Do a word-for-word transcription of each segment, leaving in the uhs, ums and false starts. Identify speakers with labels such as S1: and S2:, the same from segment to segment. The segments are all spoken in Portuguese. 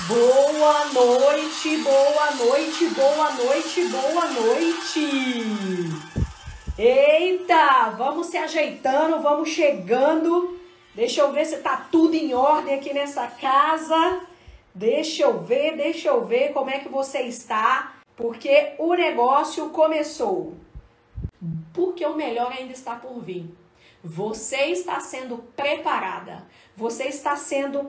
S1: Boa noite, boa noite, boa noite, boa noite. Eita, vamos se ajeitando, vamos chegando. Deixa eu ver se tá tudo em ordem aqui nessa casa. Deixa eu ver, deixa eu ver como é que você está, porque o negócio começou. Porque o melhor ainda está por vir. Você está sendo preparada, você está sendo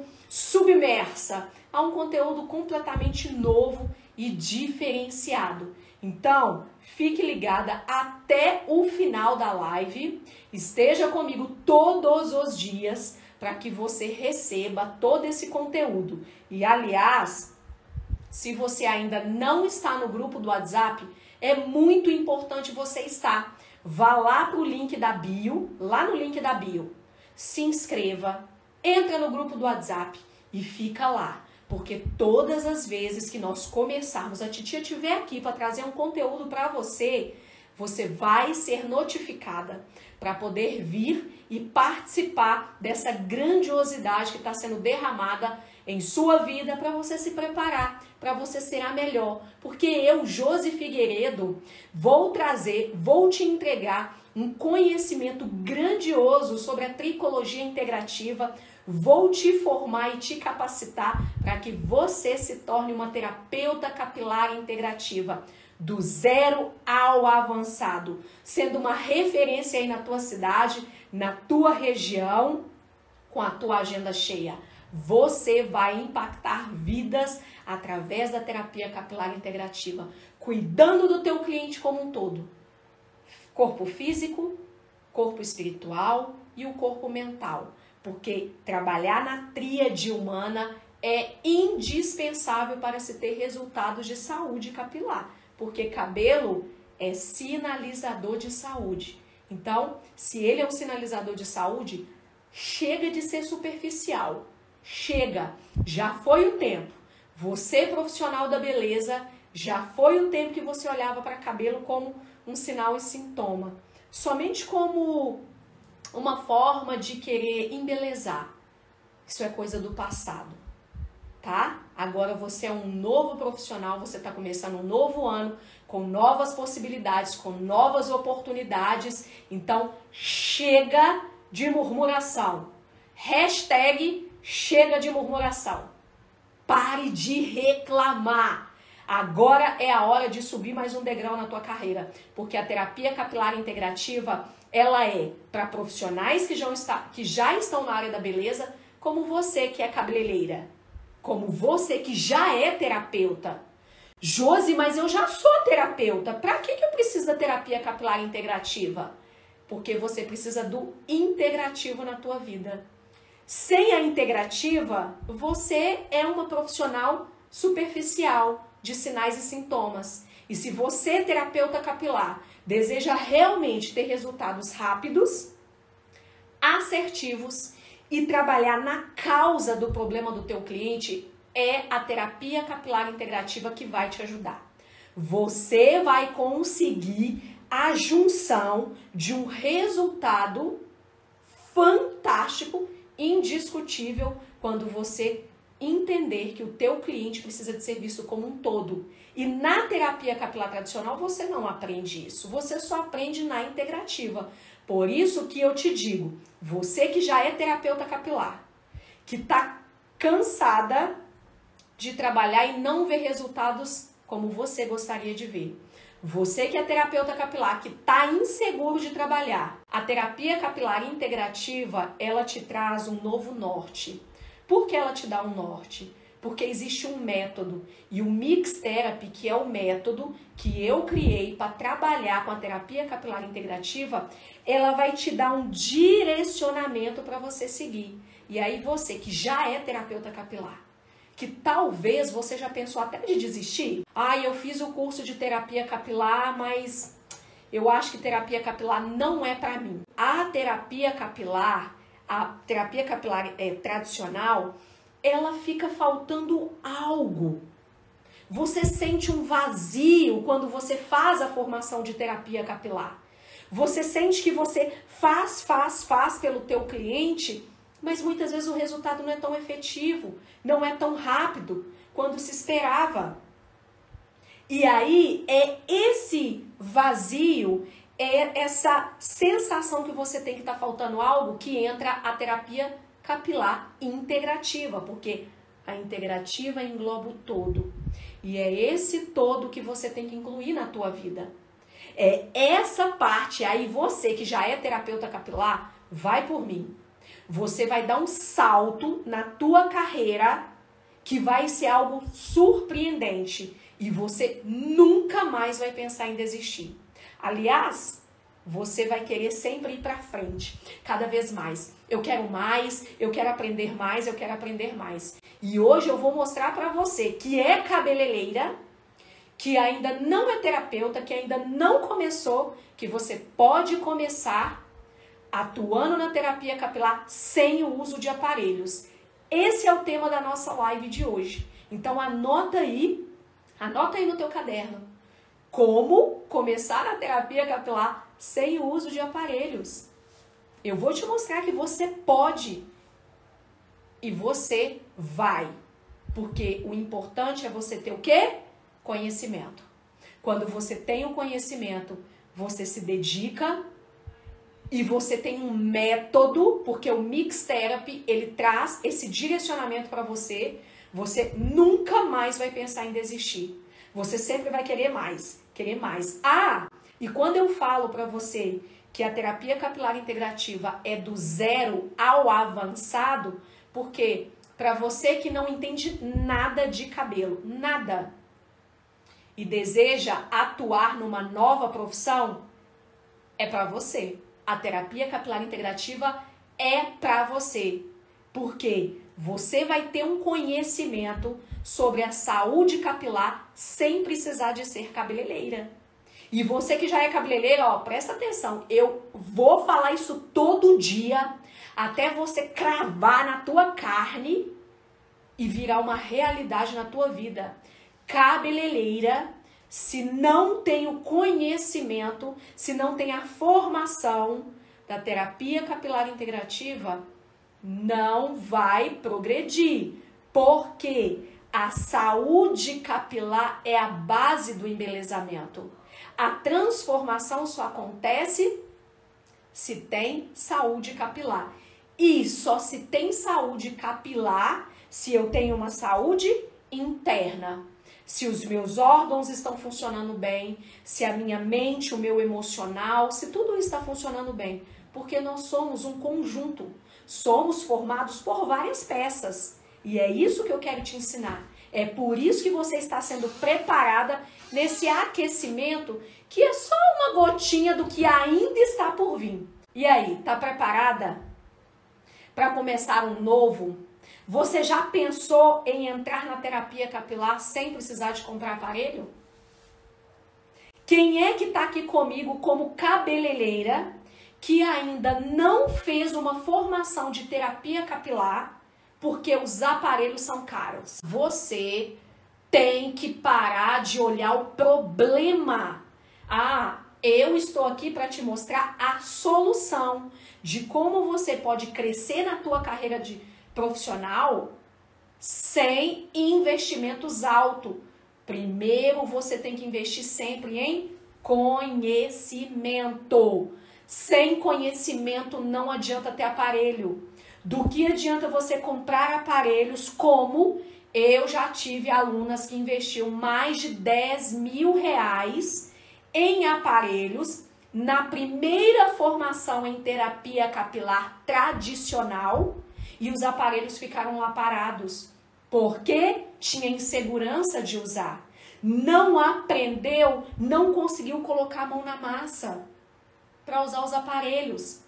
S1: submersa a um conteúdo completamente novo e diferenciado. Então, fique ligada até o final da live, esteja comigo todos os dias para que você receba todo esse conteúdo. E, aliás, se você ainda não está no grupo do WhatsApp, é muito importante você estar. Vá lá para o link da bio, lá no link da bio, se inscreva, entra no grupo do WhatsApp e fica lá. Porque todas as vezes que nós começarmos, a titia estiver aqui para trazer um conteúdo para você, você vai ser notificada para poder vir e participar dessa grandiosidade que está sendo derramada em sua vida para você se preparar, para você ser a melhor. Porque eu, Josi Figueiredo, vou trazer, vou te entregar um conhecimento grandioso sobre a tricologia integrativa, vou te formar e te capacitar para que você se torne uma terapeuta capilar integrativa, do zero ao avançado, sendo uma referência aí na tua cidade, na tua região, com a tua agenda cheia. Você vai impactar vidas através da terapia capilar integrativa, cuidando do teu cliente como um todo. Corpo físico, corpo espiritual e o corpo mental. Porque trabalhar na tríade humana é indispensável para se ter resultados de saúde capilar. Porque cabelo é sinalizador de saúde. Então, se ele é um sinalizador de saúde, chega de ser superficial. Chega, já foi o tempo. Você, profissional da beleza, já foi o tempo que você olhava para cabelo como um sinal e sintoma. Somente como uma forma de querer embelezar. Isso é coisa do passado, tá? Agora você é um novo profissional, você está começando um novo ano, com novas possibilidades, com novas oportunidades. Então, chega de murmuração. Hashtag chega de murmuração. Pare de reclamar. Agora é a hora de subir mais um degrau na tua carreira, porque a terapia capilar integrativa, ela é para profissionais que já, está, que já estão na área da beleza, como você que é cabeleireira, como você que já é terapeuta. Josi, mas eu já sou terapeuta, para que, que eu preciso da terapia capilar integrativa? Porque você precisa do integrativo na tua vida. Sem a integrativa, você é uma profissional superficial de sinais e sintomas. E se você, terapeuta capilar, deseja realmente ter resultados rápidos, assertivos e trabalhar na causa do problema do teu cliente, é a terapia capilar integrativa que vai te ajudar. Você vai conseguir a junção de um resultado fantástico, indiscutível, quando você entender que o teu cliente precisa de ser visto como um todo. E na terapia capilar tradicional você não aprende isso, você só aprende na integrativa. Por isso que eu te digo, você que já é terapeuta capilar, que está cansada de trabalhar e não ver resultados como você gostaria de ver. Você que é terapeuta capilar, que está inseguro de trabalhar, a terapia capilar integrativa, ela te traz um novo norte. Por que ela te dá um norte? Porque existe um método, e o Mix Therapy, que é o método que eu criei para trabalhar com a terapia capilar integrativa, ela vai te dar um direcionamento para você seguir. E aí você que já é terapeuta capilar, que talvez você já pensou até de desistir. Ah, eu fiz o curso de terapia capilar, mas eu acho que terapia capilar não é para mim. A terapia capilar, a terapia capilar é, tradicional, ela fica faltando algo. Você sente um vazio quando você faz a formação de terapia capilar. Você sente que você faz, faz, faz pelo teu cliente, mas muitas vezes o resultado não é tão efetivo, não é tão rápido. quando se esperava. E aí é esse vazio, é essa sensação que você tem que tá faltando algo, que entra a terapia capilar integrativa, porque a integrativa engloba o todo. E é esse todo que você tem que incluir na tua vida. É essa parte, aí você que já é terapeuta capilar, vai por mim. Você vai dar um salto na tua carreira que vai ser algo surpreendente. E você nunca mais vai pensar em desistir. Aliás, você vai querer sempre ir para frente, cada vez mais. Eu quero mais, eu quero aprender mais, eu quero aprender mais. E hoje eu vou mostrar para você que é cabeleireira, que ainda não é terapeuta, que ainda não começou, que você pode começar atuando na terapia capilar sem o uso de aparelhos. Esse é o tema da nossa live de hoje. Então anota aí, anota aí no teu caderno. Como começar a terapia capilar sem o uso de aparelhos. Eu vou te mostrar que você pode e você vai. Porque o importante é você ter o quê? Conhecimento. Quando você tem o conhecimento, você se dedica e você tem um método, porque o Mix Therapy, ele traz esse direcionamento para você. Você nunca mais vai pensar em desistir. Você sempre vai querer mais, querer mais. Ah, e quando eu falo para você que a terapia capilar integrativa é do zero ao avançado, porque para você que não entende nada de cabelo, nada, e deseja atuar numa nova profissão, é para você. A terapia capilar integrativa é para você. Porque você vai ter um conhecimento sobre a saúde capilar sem precisar de ser cabeleireira. E você que já é cabeleireira, ó, presta atenção. Eu vou falar isso todo dia até você cravar na tua carne e virar uma realidade na tua vida. Cabeleireira, se não tem o conhecimento, se não tem a formação da terapia capilar integrativa, não vai progredir. Porque a saúde capilar é a base do embelezamento. A transformação só acontece se tem saúde capilar. E só se tem saúde capilar se eu tenho uma saúde interna. Se os meus órgãos estão funcionando bem, se a minha mente, o meu emocional, se tudo está funcionando bem. Porque nós somos um conjunto. Somos formados por várias peças. E é isso que eu quero te ensinar. É por isso que você está sendo preparada nesse aquecimento, que é só uma gotinha do que ainda está por vir. E aí, tá preparada para começar um novo? Você já pensou em entrar na terapia capilar sem precisar de comprar aparelho? Quem é que está aqui comigo como cabeleireira que ainda não fez uma formação de terapia capilar porque os aparelhos são caros? Você tem que parar de olhar o problema. Ah, eu estou aqui para te mostrar a solução de como você pode crescer na tua carreira de profissional sem investimentos altos. Primeiro você tem que investir sempre em conhecimento. Sem conhecimento não adianta ter aparelho. Do que adianta você comprar aparelhos como eu já tive alunas que investiram mais de dez mil reais em aparelhos na primeira formação em terapia capilar tradicional e os aparelhos ficaram lá parados porque tinha insegurança de usar. Não aprendeu, não conseguiu colocar a mão na massa para usar os aparelhos.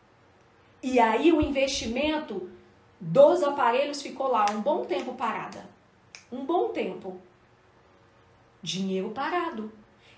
S1: E aí o investimento dos aparelhos ficou lá um bom tempo parada. Um bom tempo. Dinheiro parado.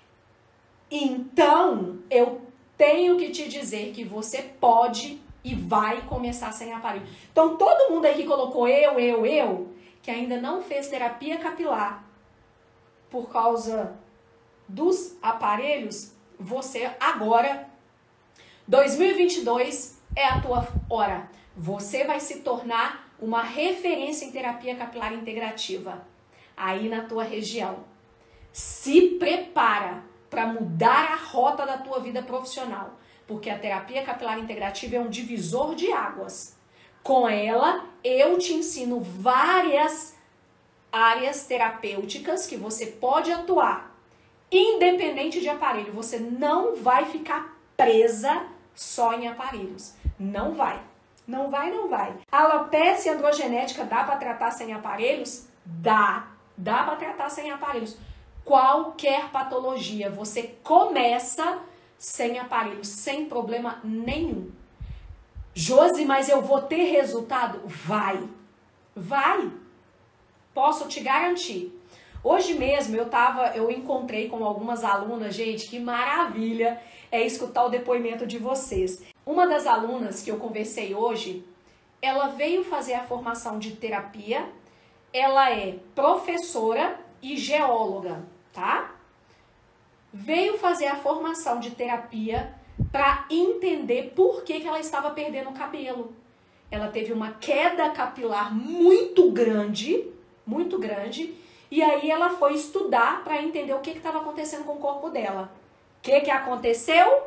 S1: Então, eu tenho que te dizer que você pode e vai começar sem aparelho. Então, todo mundo aí que colocou eu, eu, eu, que ainda não fez terapia capilar por causa dos aparelhos, você agora, dois mil e vinte e dois, é a tua hora. Você vai se tornar uma referência em terapia capilar integrativa. aí na tua região. Se prepara para mudar a rota da tua vida profissional, porque a terapia capilar integrativa é um divisor de águas. Com ela, eu te ensino várias áreas terapêuticas que você pode atuar, independente de aparelho. Você não vai ficar presa só em aparelhos. Não vai. Não vai, não vai. A alopecia androgenética dá para tratar sem aparelhos? Dá. Dá para tratar sem aparelhos. Qualquer patologia, você começa sem aparelhos, sem problema nenhum. Josi, mas eu vou ter resultado? Vai. Vai. Posso te garantir. Hoje mesmo eu tava, eu encontrei com algumas alunas, gente, que maravilha é escutar o depoimento de vocês. Uma das alunas que eu conversei hoje, ela veio fazer a formação de terapia, ela é professora e geóloga, tá? Veio fazer a formação de terapia para entender por que que ela estava perdendo o cabelo. Ela teve uma queda capilar muito grande, muito grande, e aí ela foi estudar para entender o que estava acontecendo com o corpo dela. O que que aconteceu?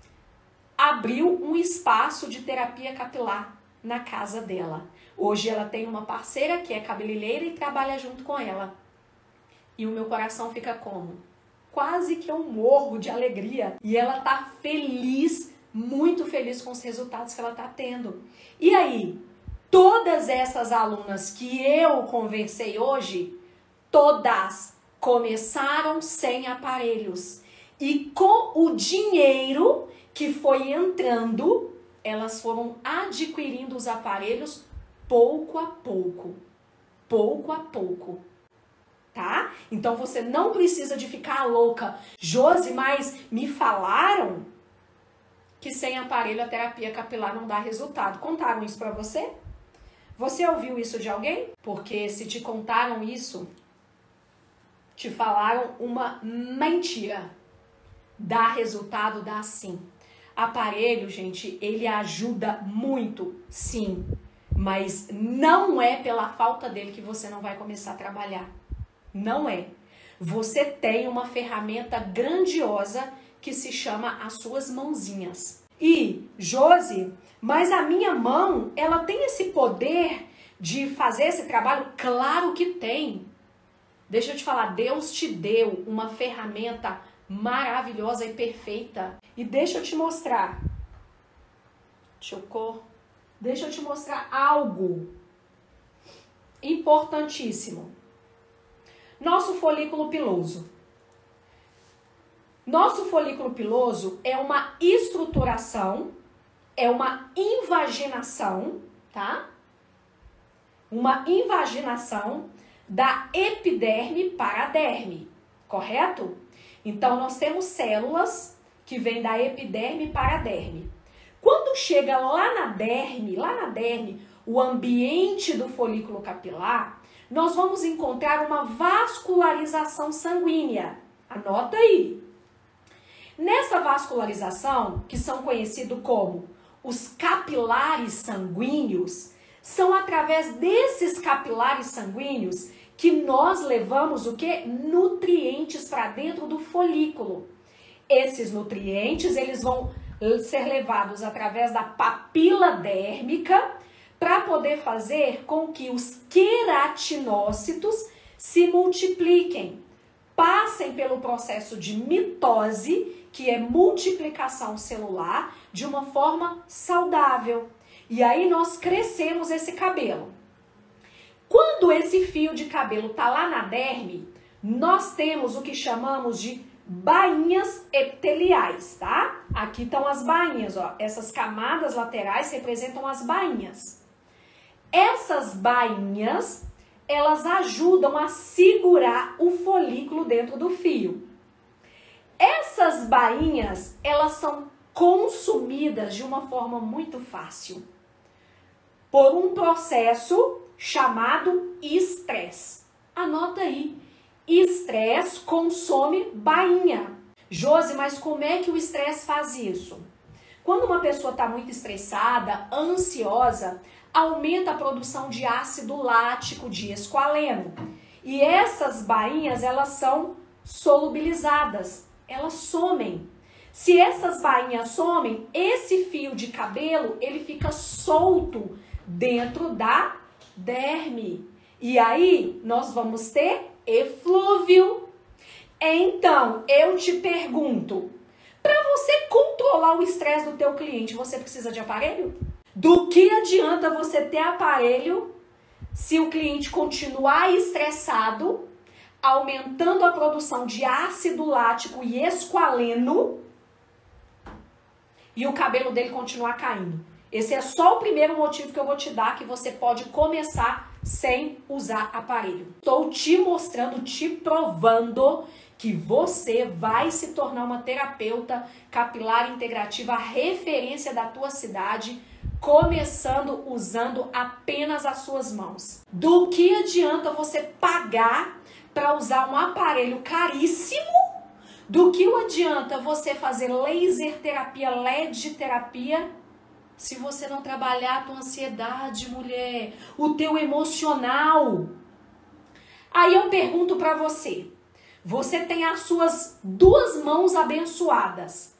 S1: Abriu um espaço de terapia capilar na casa dela. Hoje ela tem uma parceira que é cabeleireira e trabalha junto com ela. E o meu coração fica como? Quase que eu morro de alegria. E ela tá feliz, muito feliz com os resultados que ela tá tendo. E aí, todas essas alunas que eu conversei hoje, todas começaram sem aparelhos. E com o dinheiro que foi entrando, elas foram adquirindo os aparelhos pouco a pouco. Pouco a pouco. Tá? Então você não precisa de ficar louca. Josi, mas me falaram que sem aparelho a terapia capilar não dá resultado. Contaram isso pra você? Você ouviu isso de alguém? Porque se te contaram isso, te falaram uma mentira. Dá resultado, dá sim. Aparelho, gente, ele ajuda muito, sim. Mas não é pela falta dele que você não vai começar a trabalhar. Não é. Você tem uma ferramenta grandiosa que se chama as suas mãozinhas. E, Josi, mas a minha mão, ela tem esse poder de fazer esse trabalho? Claro que tem. Deixa eu te falar, Deus te deu uma ferramenta maravilhosa e perfeita. E deixa eu te mostrar. Chocou? Deixa eu te mostrar algo importantíssimo. Nosso folículo piloso. Nosso folículo piloso é uma estruturação, é uma invaginação, tá? Uma invaginação da epiderme para a derme, correto? Então, nós temos células que vêm da epiderme para a derme. Quando chega lá na derme, lá na derme, o ambiente do folículo capilar, nós vamos encontrar uma vascularização sanguínea. Anota aí. Nessa vascularização, que são conhecidos como os capilares sanguíneos, são através desses capilares sanguíneos que nós levamos o quê? Nutrientes para dentro do folículo. Esses nutrientes, eles vão ser levados através da papila dérmica para poder fazer com que os queratinócitos se multipliquem, passem pelo processo de mitose, que é multiplicação celular, de uma forma saudável. E aí nós crescemos esse cabelo. Quando esse fio de cabelo está lá na derme, nós temos o que chamamos de bainhas epiteliais, tá? Aqui estão as bainhas, ó. Essas camadas laterais representam as bainhas. Essas bainhas, elas ajudam a segurar o folículo dentro do fio. Essas bainhas, elas são consumidas de uma forma muito fácil, por um processo chamado estresse. Anota aí, estresse consome bainha. Josi, mas como é que o estresse faz isso? Quando uma pessoa está muito estressada, ansiosa, aumenta a produção de ácido lático de esqualeno. E essas bainhas, elas são solubilizadas, elas somem. Se essas bainhas somem, esse fio de cabelo, ele fica solto dentro da derme. E aí, nós vamos ter eflúvio. Então, eu te pergunto, para você controlar o estresse do teu cliente, você precisa de aparelho? Do que adianta você ter aparelho se o cliente continuar estressado, aumentando a produção de ácido lático e esqualeno, e o cabelo dele continuar caindo? Esse é só o primeiro motivo que eu vou te dar, que você pode começar sem usar aparelho. Estou te mostrando, te provando que você vai se tornar uma terapeuta capilar integrativa, a referência da tua cidade, começando usando apenas as suas mãos. Do que adianta você pagar para usar um aparelho caríssimo? Do que adianta você fazer laser terapia, L E D terapia, se você não trabalhar a tua ansiedade, mulher, o teu emocional? Aí eu pergunto para você, você tem as suas duas mãos abençoadas.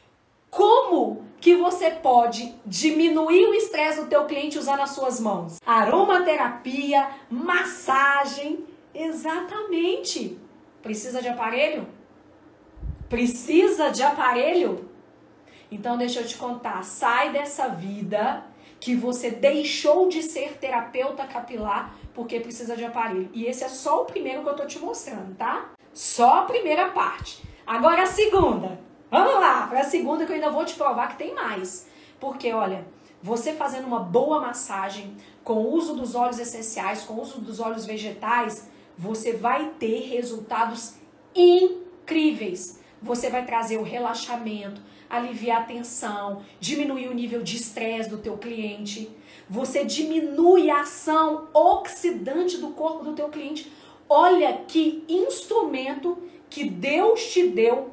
S1: Como que você pode diminuir o estresse do teu cliente usando as suas mãos? Aromaterapia, massagem, exatamente. Precisa de aparelho? Precisa de aparelho? Então deixa eu te contar, sai dessa vida que você deixou de ser terapeuta capilar porque precisa de aparelho. E esse é só o primeiro que eu tô te mostrando, tá? Só a primeira parte. Agora a segunda. Vamos lá, para a segunda que eu ainda vou te provar que tem mais. Porque, olha, você fazendo uma boa massagem com o uso dos óleos essenciais, com o uso dos óleos vegetais, você vai ter resultados incríveis. Você vai trazer o relaxamento, aliviar a tensão, diminuir o nível de estresse do teu cliente. Você diminui a ação oxidante do corpo do teu cliente. Olha que instrumento que Deus te deu,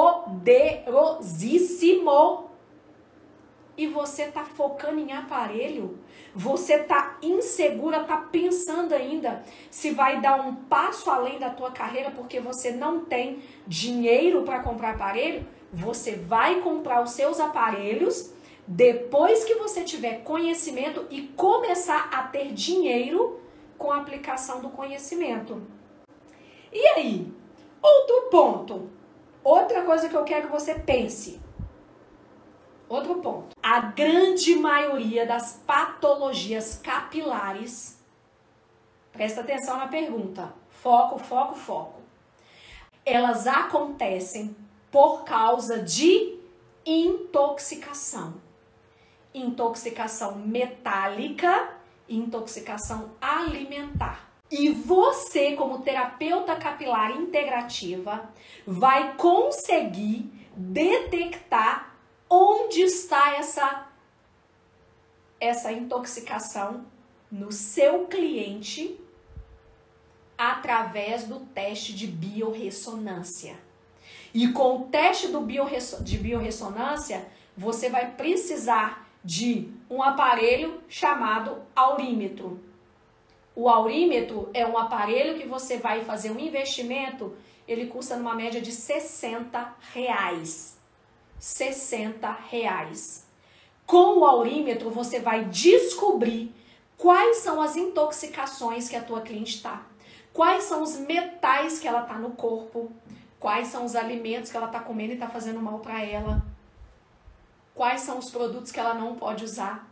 S1: poderosíssimo. E você tá focando em aparelho? Você tá insegura, tá pensando ainda se vai dar um passo além da tua carreira porque você não tem dinheiro para comprar aparelho? Você vai comprar os seus aparelhos depois que você tiver conhecimento e começar a ter dinheiro com a aplicação do conhecimento. E aí? Outro ponto. Outra coisa que eu quero que você pense. Outro ponto. A grande maioria das patologias capilares, presta atenção na pergunta, foco, foco, foco. Elas acontecem por causa de intoxicação. Intoxicação metálica, intoxicação alimentar. E você, como terapeuta capilar integrativa, vai conseguir detectar onde está essa, essa intoxicação no seu cliente através do teste de biorressonância. E com o teste do biorresso, de biorressonância, você vai precisar de um aparelho chamado aurímetro. O aurímetro é um aparelho que você vai fazer um investimento, ele custa numa média de sessenta reais. sessenta reais. Com o aurímetro, você vai descobrir quais são as intoxicações que a tua cliente está, quais são os metais que ela está no corpo, quais são os alimentos que ela está comendo e está fazendo mal para ela, quais são os produtos que ela não pode usar.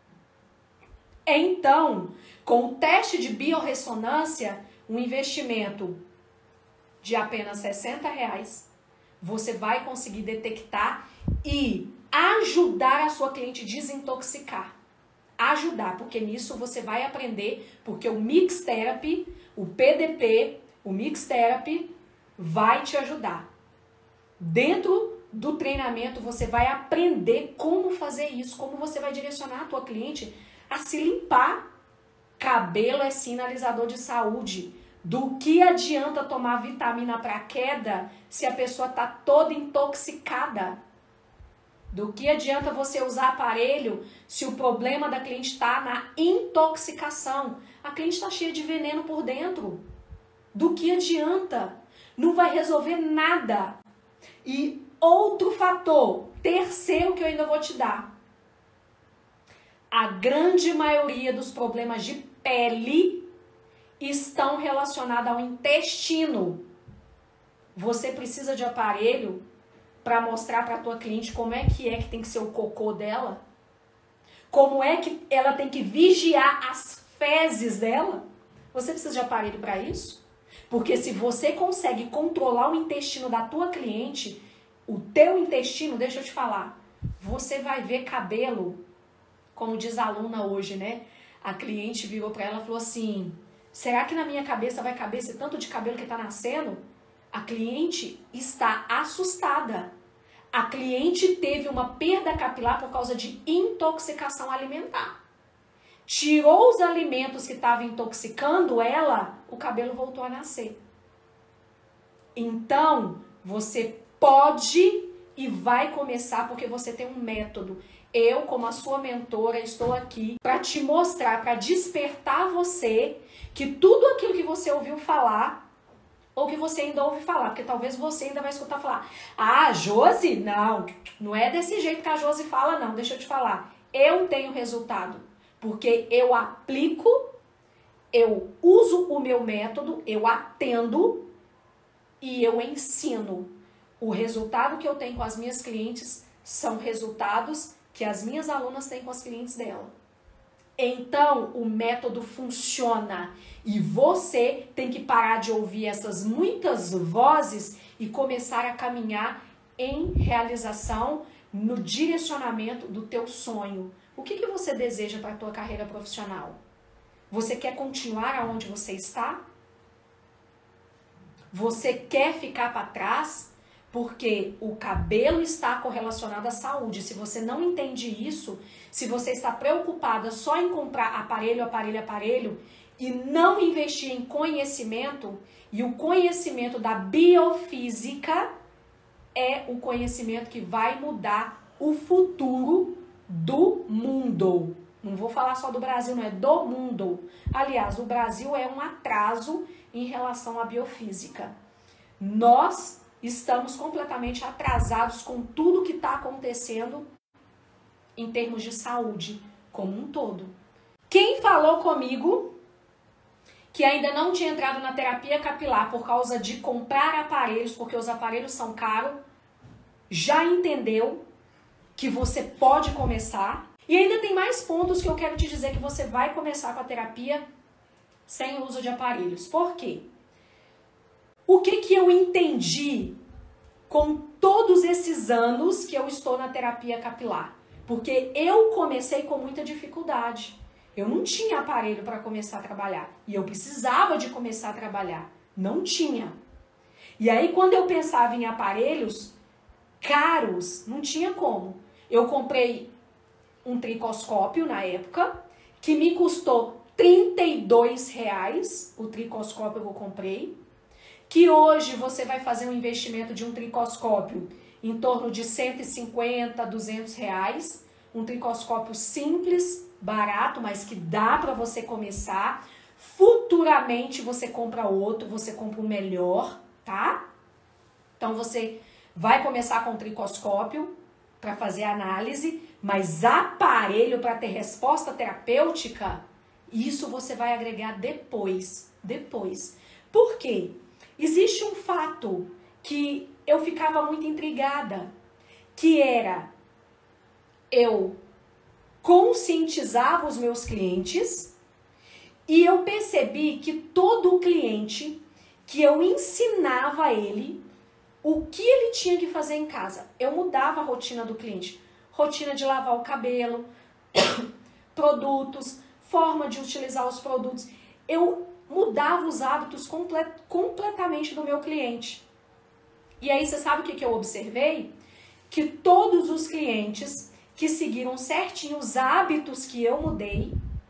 S1: Então, com o teste de biorressonância, um investimento de apenas sessenta reais, você vai conseguir detectar e ajudar a sua cliente a desintoxicar. Ajudar, porque nisso você vai aprender, porque o Mix Therapy, o P D P, o Mix Therapy vai te ajudar. Dentro do treinamento você vai aprender como fazer isso, como você vai direcionar a tua cliente a se limpar. Cabelo é sinalizador de saúde. Do que adianta tomar vitamina para queda se a pessoa está toda intoxicada? Do que adianta você usar aparelho se o problema da cliente está na intoxicação? A cliente está cheia de veneno por dentro. Do que adianta? Não vai resolver nada. E outro fator, terceiro que eu ainda vou te dar. A grande maioria dos problemas de pele estão relacionados ao intestino. Você precisa de aparelho para mostrar para a tua cliente como é que é que tem que ser o cocô dela? Como é que ela tem que vigiar as fezes dela? Você precisa de aparelho para isso? Porque se você consegue controlar o intestino da tua cliente, o teu intestino, deixa eu te falar, você vai ver cabelo, como diz a aluna hoje, né? A cliente virou para ela e falou assim, será que na minha cabeça vai caber esse tanto de cabelo que tá nascendo? A cliente está assustada. A cliente teve uma perda capilar por causa de intoxicação alimentar. Tirou os alimentos que estavam intoxicando ela, o cabelo voltou a nascer. Então, você pode e vai começar porque você tem um método. Eu, como a sua mentora, estou aqui para te mostrar, para despertar você que tudo aquilo que você ouviu falar, ou que você ainda ouve falar, porque talvez você ainda vai escutar falar, ah, Josi, não, não é desse jeito que a Josi fala, não, deixa eu te falar. Eu tenho resultado, porque eu aplico, eu uso o meu método, eu atendo e eu ensino. O resultado que eu tenho com as minhas clientes são resultados que as minhas alunas têm com as clientes dela. Então, o método funciona e você tem que parar de ouvir essas muitas vozes e começar a caminhar em realização, no direcionamento do teu sonho. O que que você deseja para a tua carreira profissional? Você quer continuar aonde você está? Você quer ficar para trás? Porque o cabelo está correlacionado à saúde. Se você não entende isso, se você está preocupada só em comprar aparelho, aparelho, aparelho e não investir em conhecimento, e o conhecimento da biofísica é o conhecimento que vai mudar o futuro do mundo. Não vou falar só do Brasil, não é do mundo. Aliás, o Brasil é um atraso em relação à biofísica. Nós estamos completamente atrasados com tudo que está acontecendo em termos de saúde como um todo. Quem falou comigo que ainda não tinha entrado na terapia capilar por causa de comprar aparelhos, porque os aparelhos são caros, já entendeu que você pode começar. E ainda tem mais pontos que eu quero te dizer que você vai começar com a terapia sem uso de aparelhos. Por quê? O que que eu entendi com todos esses anos que eu estou na terapia capilar? Porque eu comecei com muita dificuldade. Eu não tinha aparelho para começar a trabalhar. E eu precisava de começar a trabalhar. Não tinha. E aí, quando eu pensava em aparelhos caros, não tinha como. Eu comprei um tricoscópio na época, que me custou trinta e dois reais, o tricoscópio que eu comprei, que hoje você vai fazer um investimento de um tricoscópio em torno de cento e cinquenta, duzentos reais, um tricoscópio simples, barato, mas que dá para você começar. Futuramente você compra outro, você compra o melhor, tá? Então você vai começar com um tricoscópio para fazer análise, mas aparelho para ter resposta terapêutica, isso você vai agregar depois, depois. Por quê? Existe um fato que eu ficava muito intrigada, que era, eu conscientizava os meus clientes e eu percebi que todo cliente que eu ensinava ele o que ele tinha que fazer em casa, eu mudava a rotina do cliente, rotina de lavar o cabelo, produtos, forma de utilizar os produtos, eu mudava os hábitos comple- completamente do meu cliente. E aí você sabe o que, que eu observei? Que todos os clientes que seguiram certinho os hábitos que eu mudei,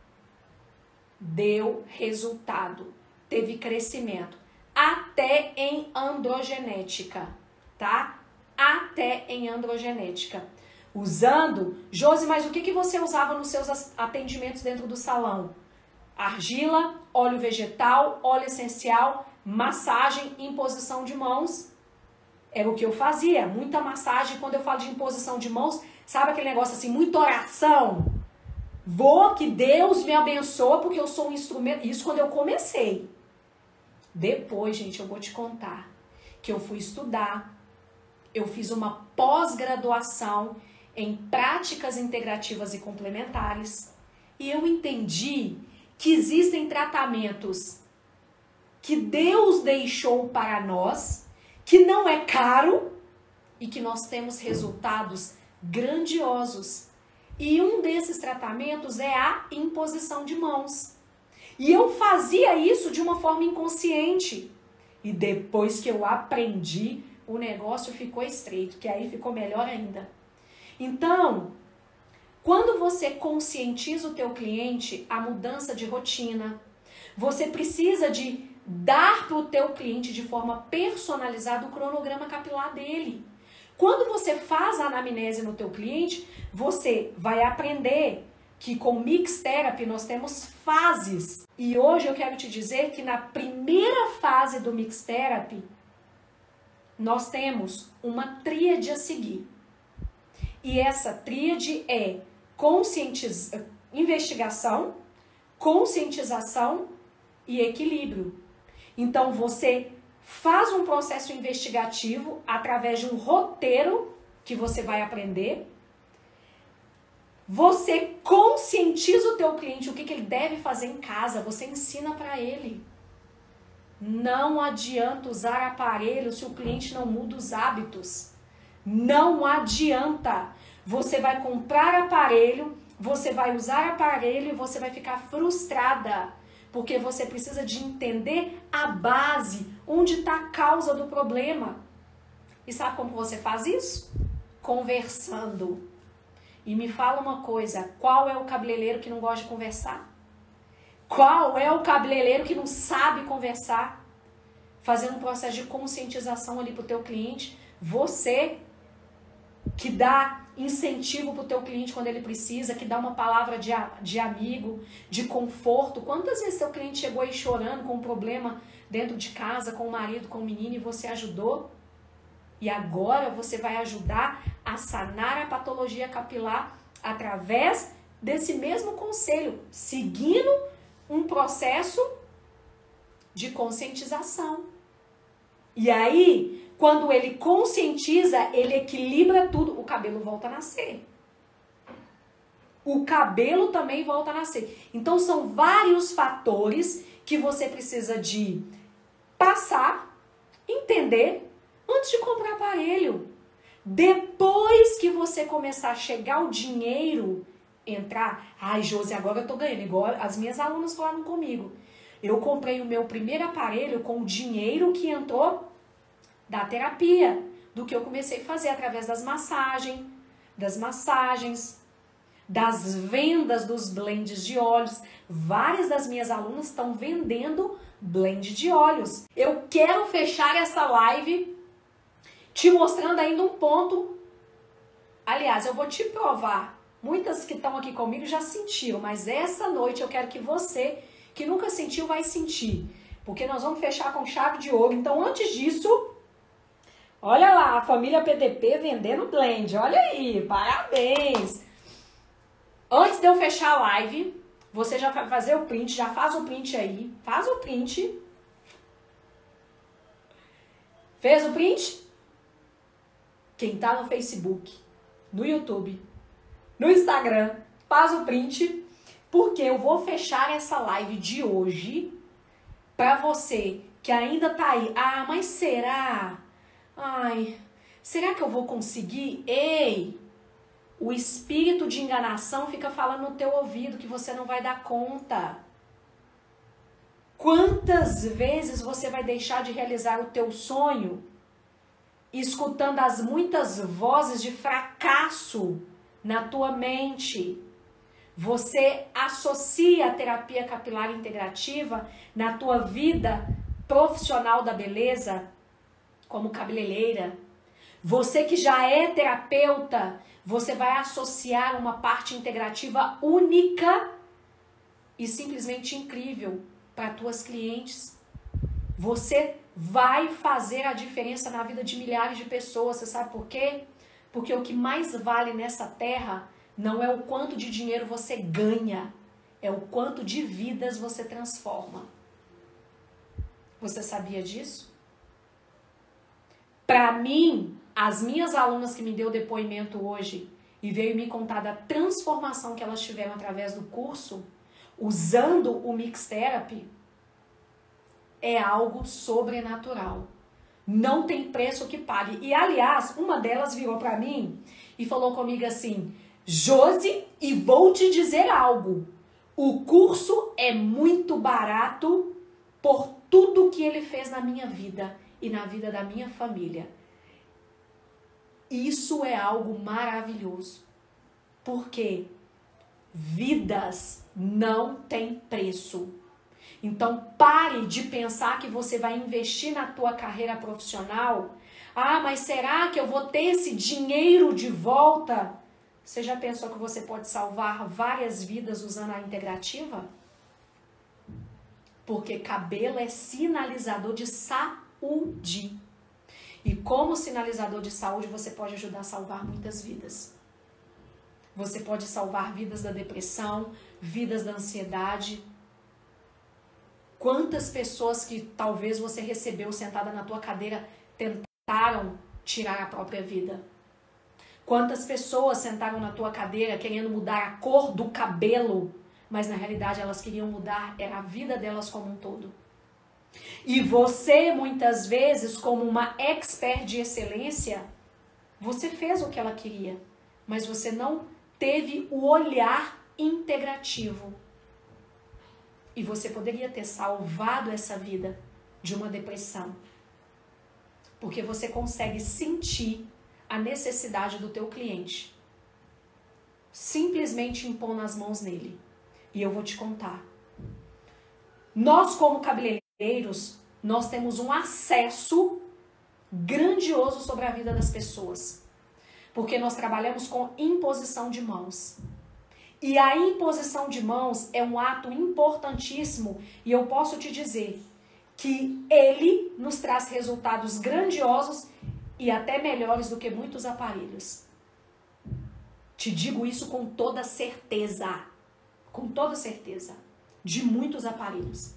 S1: deu resultado, teve crescimento, até em androgenética, tá? Até em androgenética. Usando, Josi, mas o que, que você usava nos seus atendimentos dentro do salão? Argila, óleo vegetal, óleo essencial, massagem em posição de mãos. Era o que eu fazia, muita massagem. Quando eu falo de imposição de mãos, sabe aquele negócio assim, muita oração? Vou que Deus me abençoe porque eu sou um instrumento. Isso quando eu comecei. Depois, gente, eu vou te contar que eu fui estudar, eu fiz uma pós-graduação em práticas integrativas e complementares e eu entendi que existem tratamentos que Deus deixou para nós, que não é caro e que nós temos resultados grandiosos. E um desses tratamentos é a imposição de mãos. E eu fazia isso de uma forma inconsciente. E depois que eu aprendi, o negócio ficou estreito, que aí ficou melhor ainda. Então, quando você conscientiza o teu cliente a mudança de rotina, você precisa de dar para o teu cliente de forma personalizada o cronograma capilar dele. Quando você faz a anamnese no teu cliente, você vai aprender que com Mix Therapy nós temos fases. E hoje eu quero te dizer que na primeira fase do Mix Therapy, nós temos uma tríade a seguir. E essa tríade é conscientiz... investigação, conscientização e equilíbrio. Então você faz um processo investigativo através de um roteiro que você vai aprender. Você conscientiza o teu cliente o que, que ele deve fazer em casa, você ensina para ele. Não adianta usar aparelho se o cliente não muda os hábitos. Não adianta. Você vai comprar aparelho, você vai usar aparelho e você vai ficar frustrada. Porque você precisa de entender a base, onde está a causa do problema. E sabe como você faz isso? Conversando. E me fala uma coisa, qual é o cabeleireiro que não gosta de conversar? Qual é o cabeleireiro que não sabe conversar? Fazendo um processo de conscientização ali para o teu cliente. Você que dá incentivo para o teu cliente quando ele precisa, que dá uma palavra de, de amigo, de conforto. Quantas vezes teu cliente chegou aí chorando com um problema dentro de casa, com o marido, com o menino, e você ajudou? E agora você vai ajudar a sanar a patologia capilar através desse mesmo conselho, seguindo um processo de conscientização. E aí, quando ele conscientiza, ele equilibra tudo, o cabelo volta a nascer. O cabelo também volta a nascer. Então, são vários fatores que você precisa de passar, entender, antes de comprar aparelho. Depois que você começar a chegar o dinheiro, entrar... Ai, Josi, agora eu tô ganhando. Igual as minhas alunas falaram comigo. Eu comprei o meu primeiro aparelho com o dinheiro que entrou da terapia, do que eu comecei a fazer através das massagens, das massagens, das vendas dos blends de óleos. Várias das minhas alunas estão vendendo blend de óleos. Eu quero fechar essa live te mostrando ainda um ponto. Aliás, eu vou te provar. Muitas que estão aqui comigo já sentiram, mas essa noite eu quero que você, que nunca sentiu, vai sentir. Porque nós vamos fechar com chave de ouro. Então, antes disso... Olha lá, a família P D P vendendo blend. Olha aí, parabéns. Antes de eu fechar a live, você já vai fazer o print, já faz o print aí. Faz o print. Fez o print? Quem tá no Facebook, no YouTube, no Instagram, faz o print. Porque eu vou fechar essa live de hoje pra você que ainda tá aí. Ah, mas será... Ai, será que eu vou conseguir? Ei, o espírito de enganação fica falando no teu ouvido que você não vai dar conta. Quantas vezes você vai deixar de realizar o teu sonho escutando as muitas vozes de fracasso na tua mente? Você associa a terapia capilar integrativa na tua vida profissional da beleza, como cabeleireira. Você que já é terapeuta, você vai associar uma parte integrativa única e simplesmente incrível para tuas clientes. Você vai fazer a diferença na vida de milhares de pessoas. Você sabe por quê? Porque o que mais vale nessa terra não é o quanto de dinheiro você ganha, é o quanto de vidas você transforma. Você sabia disso? Para mim, as minhas alunas que me deu depoimento hoje e veio me contar da transformação que elas tiveram através do curso, usando o Mix Therapy, é algo sobrenatural. Não tem preço que pague. E, aliás, uma delas virou para mim e falou comigo assim: Josi, e vou te dizer algo. O curso é muito barato por tudo que ele fez na minha vida e na vida da minha família. Isso é algo maravilhoso. Porque vidas não têm preço. Então, pare de pensar que você vai investir na tua carreira profissional. Ah, mas será que eu vou ter esse dinheiro de volta? Você já pensou que você pode salvar várias vidas usando a integrativa? Porque cabelo é sinalizador de saúde. E como sinalizador de saúde, você pode ajudar a salvar muitas vidas. Você pode salvar vidas da depressão, vidas da ansiedade. Quantas pessoas que talvez você recebeu sentada na tua cadeira tentaram tirar a própria vida? Quantas pessoas sentaram na tua cadeira querendo mudar a cor do cabelo, mas na realidade elas queriam mudar era a vida delas como um todo. E você, muitas vezes, como uma expert de excelência, você fez o que ela queria, mas você não teve o olhar integrativo. E você poderia ter salvado essa vida de uma depressão. Porque você consegue sentir a necessidade do teu cliente. Simplesmente impondo as mãos nele. E eu vou te contar. Nós, como cabeleireiros, nós temos um acesso grandioso sobre a vida das pessoas. Porque nós trabalhamos com imposição de mãos. E a imposição de mãos é um ato importantíssimo e eu posso te dizer que ele nos traz resultados grandiosos e até melhores do que muitos aparelhos. Te digo isso com toda certeza, com toda certeza, de muitos aparelhos.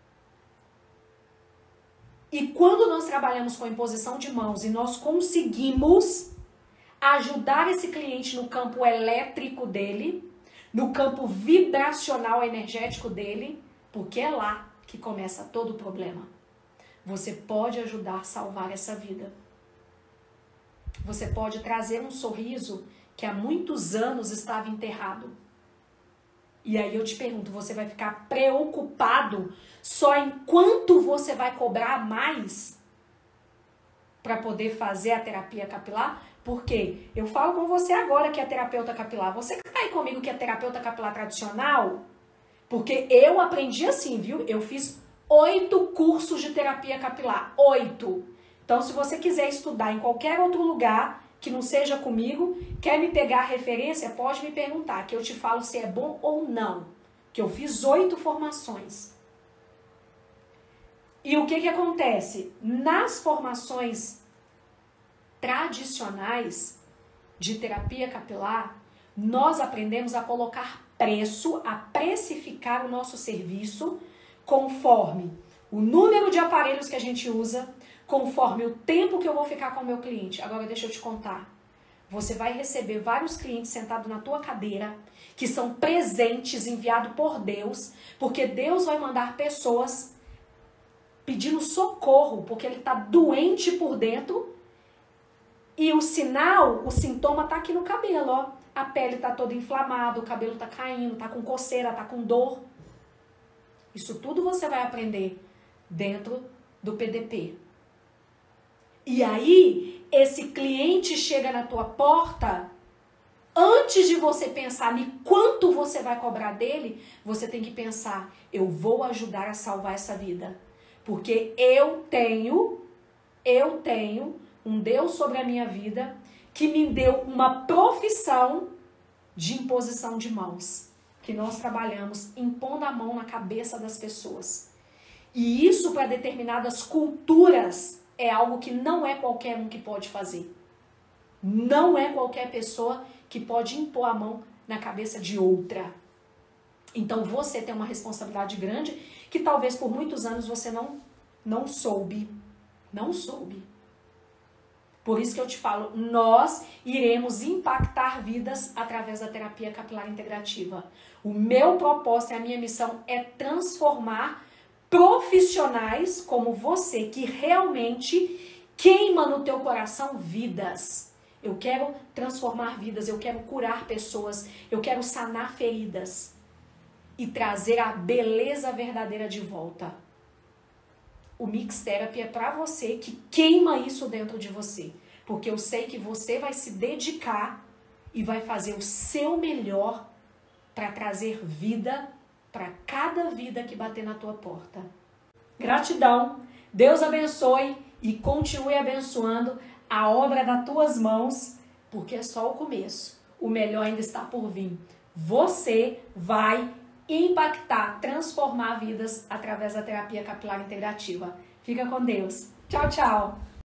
S1: E quando nós trabalhamos com imposição de mãos e nós conseguimos ajudar esse cliente no campo elétrico dele, no campo vibracional energético dele, porque é lá que começa todo o problema. Você pode ajudar a salvar essa vida. Você pode trazer um sorriso que há muitos anos estava enterrado. E aí eu te pergunto, você vai ficar preocupado só enquanto você vai cobrar mais para poder fazer a terapia capilar? Porque eu falo com você agora que é terapeuta capilar. Você que tá aí comigo que é terapeuta capilar tradicional? Porque eu aprendi assim, viu? Eu fiz oito cursos de terapia capilar. Oito. Então, se você quiser estudar em qualquer outro lugar que não seja comigo, quer me pegar a referência, pode me perguntar, que eu te falo se é bom ou não. Que eu fiz oito formações. E o que que acontece? Nas formações tradicionais de terapia capilar, nós aprendemos a colocar preço, a precificar o nosso serviço conforme o número de aparelhos que a gente usa, conforme o tempo que eu vou ficar com o meu cliente. Agora deixa eu te contar. Você vai receber vários clientes sentados na tua cadeira, que são presentes enviados por Deus, porque Deus vai mandar pessoas pedindo socorro, porque ele está doente por dentro. E o sinal, o sintoma tá aqui no cabelo, ó. A pele tá toda inflamada, o cabelo tá caindo, tá com coceira, tá com dor. Isso tudo você vai aprender dentro do P D P. E aí, esse cliente chega na tua porta, antes de você pensar em quanto você vai cobrar dele, você tem que pensar, eu vou ajudar a salvar essa vida. Porque eu tenho, eu tenho um Deus sobre a minha vida que me deu uma profissão de imposição de mãos. Que nós trabalhamos impondo a mão na cabeça das pessoas. E isso para determinadas culturas é algo que não é qualquer um que pode fazer. Não é qualquer pessoa que pode impor a mão na cabeça de outra. Então você tem uma responsabilidade grande que talvez por muitos anos você não, não soube. Não soube. Por isso que eu te falo, nós iremos impactar vidas através da terapia capilar integrativa. O meu propósito e a minha missão é transformar profissionais como você, que realmente queima no teu coração vidas. Eu quero transformar vidas, eu quero curar pessoas, eu quero sanar feridas e trazer a beleza verdadeira de volta. O Mix Therapy é para você que queima isso dentro de você. Porque eu sei que você vai se dedicar e vai fazer o seu melhor para trazer vida para cada vida que bater na tua porta. Gratidão, Deus abençoe e continue abençoando a obra das tuas mãos, porque é só o começo. O melhor ainda está por vir. Você vai impactar, transformar vidas através da terapia capilar integrativa. Fica com Deus. Tchau, tchau.